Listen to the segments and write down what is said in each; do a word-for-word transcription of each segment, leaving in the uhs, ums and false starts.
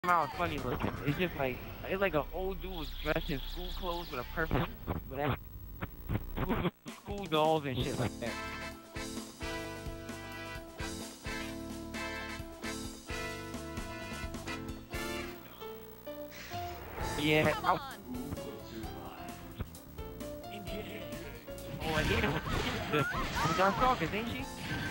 out funny looking. It's just like it's like an old dude dressed in school clothes with a purple, with that school dolls and shit like that. Yeah. I, oh, I need him. The, the Dark Stalkers, ain't she?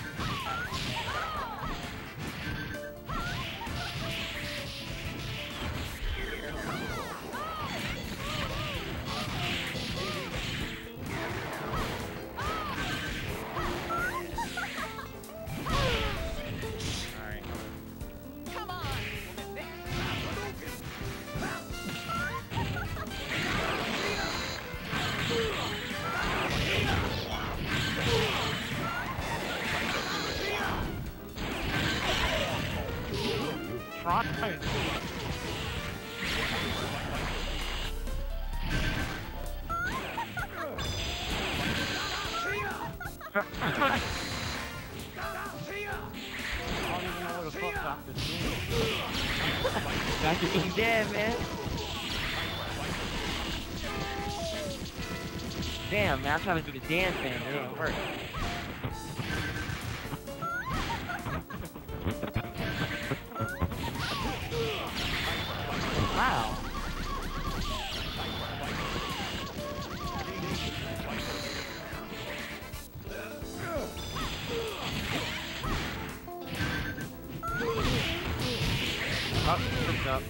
Try. Got you being dead, man. Damn, man, I'm trying to do the dance thing. It didn't work. Wow. Oh, tripped up.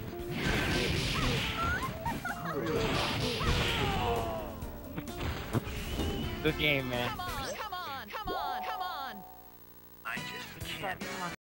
Good game, man. Come on, come on, come on, come on. I just can't.